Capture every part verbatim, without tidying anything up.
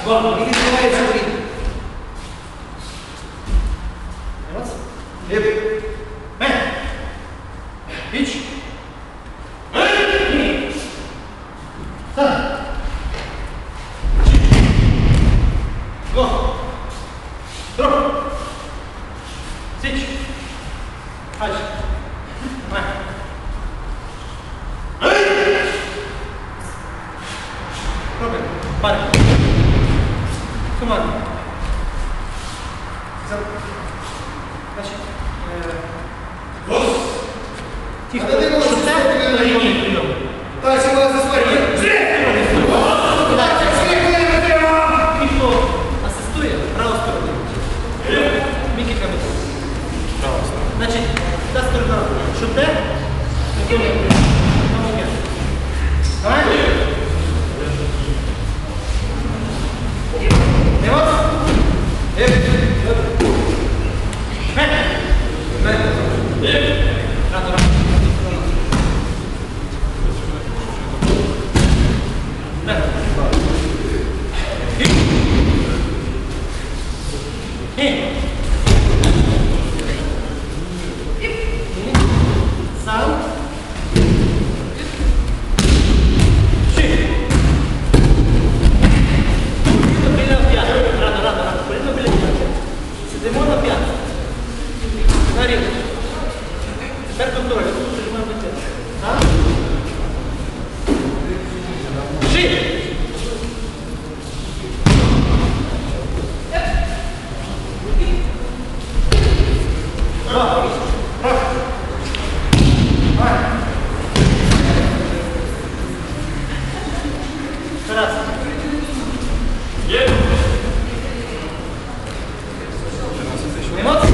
Два. И открывается три. Раз. Лев. Мэн. Пич. Мэн. Сан. Го. Дроп. Сич. Хач. Мэн. Пробуем. Парень. Команда. Значит, тихо. Так, сюда засварили. Ніхто асистує праву сторону. Мікі камінь. Значить, та сторона шуте, виконує намагання. Давай. Нема? Еп. Мен. Мен. Еп. Рано, рано. Мен. Хі. Хі. Сам. Сидимо на п'ятку. На рівні. Тепер контроль. Прижимаємо до цього. А? Жи! Два. Раз. Два. Раз. Є. Эмоции?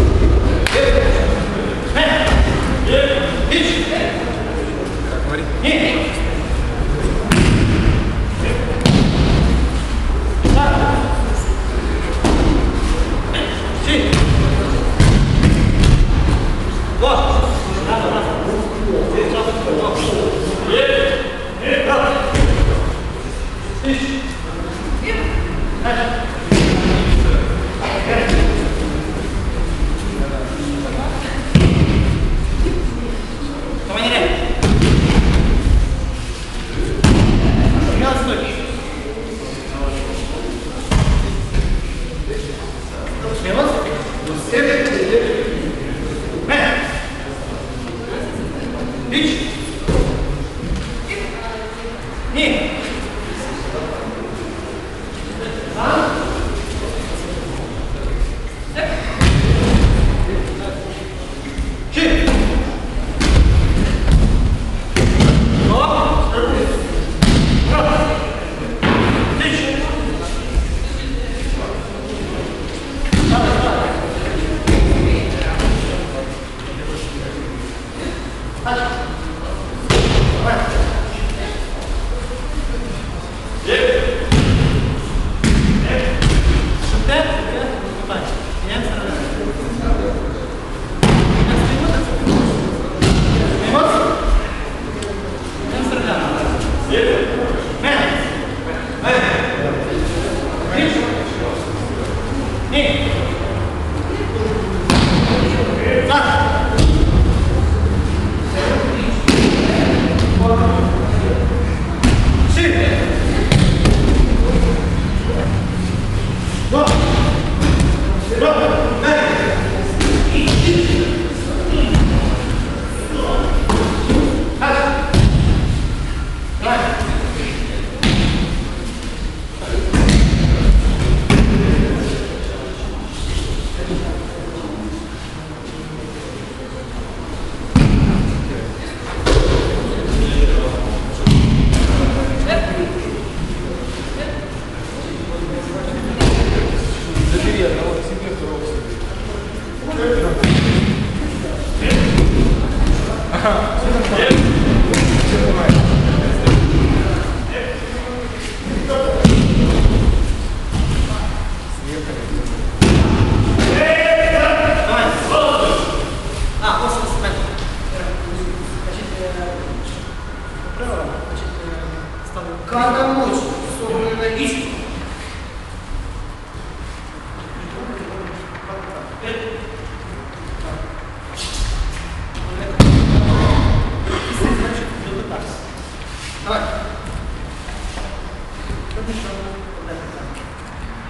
Пич! Как говорит? Нет! Си! Два! Рано, рано! Рано! Пич! Ні. А?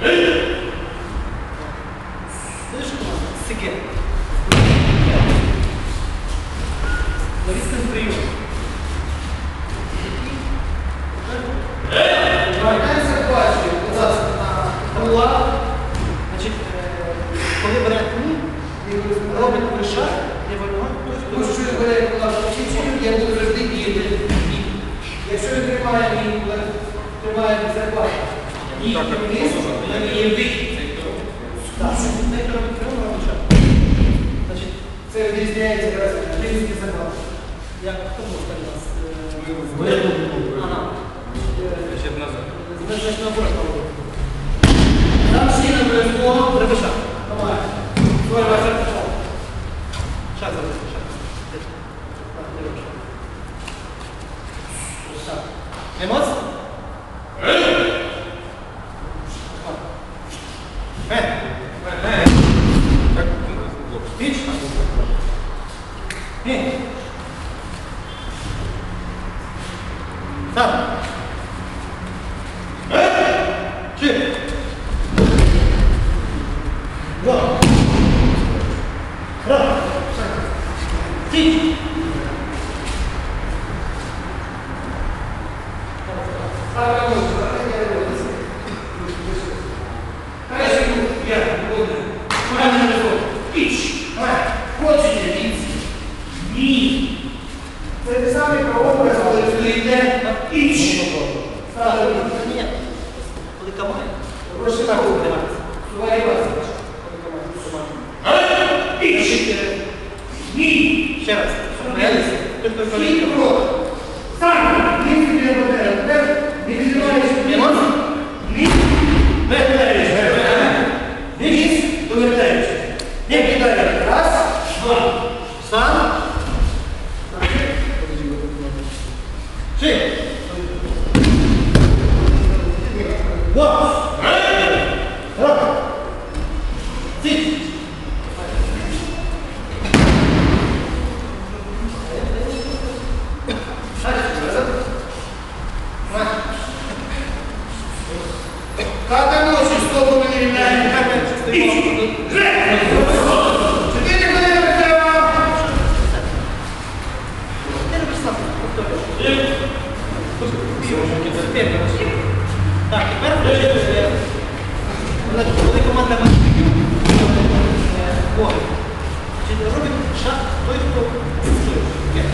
Слышишь, команда? Сиге. Ловись прием. Вертаємося в бачі. Будь ласка, на була. Значить, коли бере ні, робить пришаг, лівою ногою. Тому що він бере я буду завжди діяти. Якщо він тримає мій, тримає зарплату, і вниз, і вбій. Так, не робить прямо, робить шаг. Значить, Це відрізняється якраз від різних зарплат. як хто може так нас? Ми Ага. ще б назад. Значить, наоборот, наоборот. Там всі не обов'язково. Робить шаг. Давай. Твоя ваша пішла. Шаг зробити, шаг. Так, не робиш. Шаг. Емоції? Е. Так, ну, Піч. Ні. Сам. Чи. Два. Раз. Піч. Це те саме прообраз, коли стоїте іч. Ставили. Ні. Коли камає. Прошу так Тримається. Твоя ваша. Іч. Ні. Ще раз. Реалізм. Хто хто Скільки коли. крок? Сам. Ні, тобі не буде. Тепер не відриваєш. Емоції? Ні. Вертаєш. Вниз, довертаєш. Не кидаєш. Раз, два. Сам. Чи. Два. Раз. Січ. Ката ночі стопу не рівняємо. Іч. Вже. Чотири хвилини треба. Ти робиш сам. Повторюєш. Так, тепер включити. Коли команда має бой, робить шаг той, хто працює.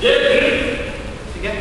Фіге.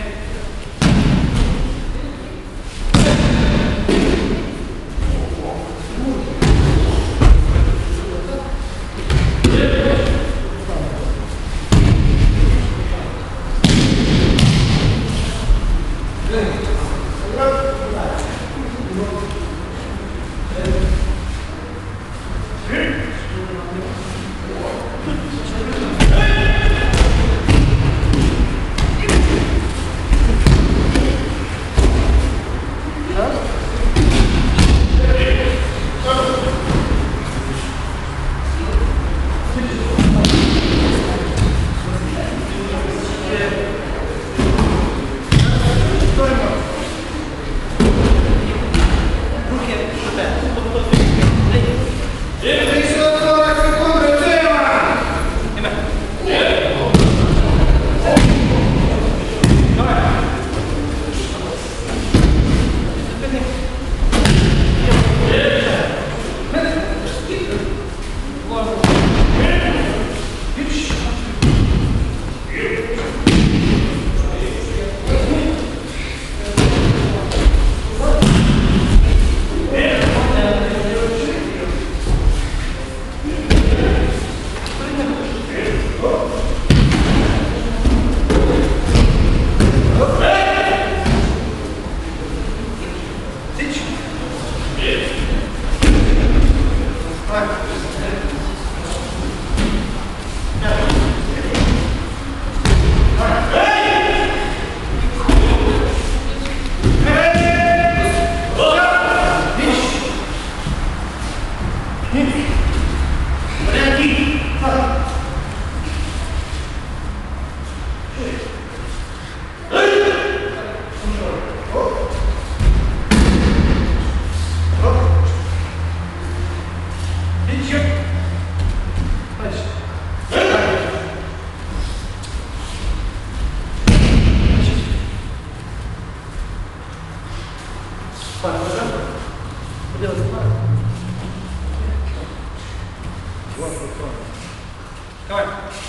Давай.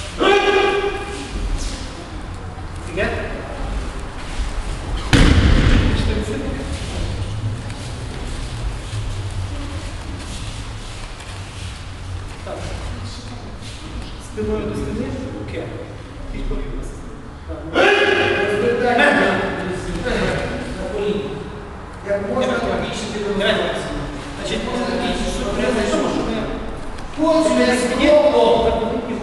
Фига. Так. Спиною до стіни. Окей. І повільно. Як можна більше підробити. Значить, що треба в тому, що ми Кончення скло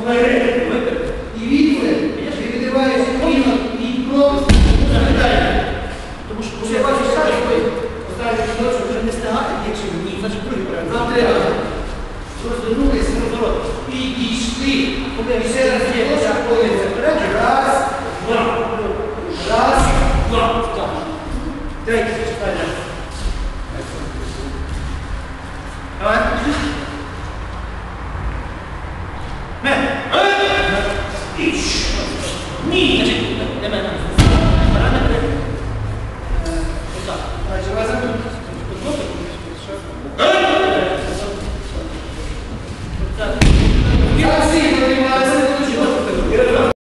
і відли, і відриваєш коліно, і кров. Тому що коли я бачу, що ви поставите кіночок, вже не стигати, якщо ні, значить другий правильно. Нам треба розвернулися розворот. І дійшли. І ще раз є оця колиця. Раз, два. Раз, два. Третій, читайте. Давай. Ні.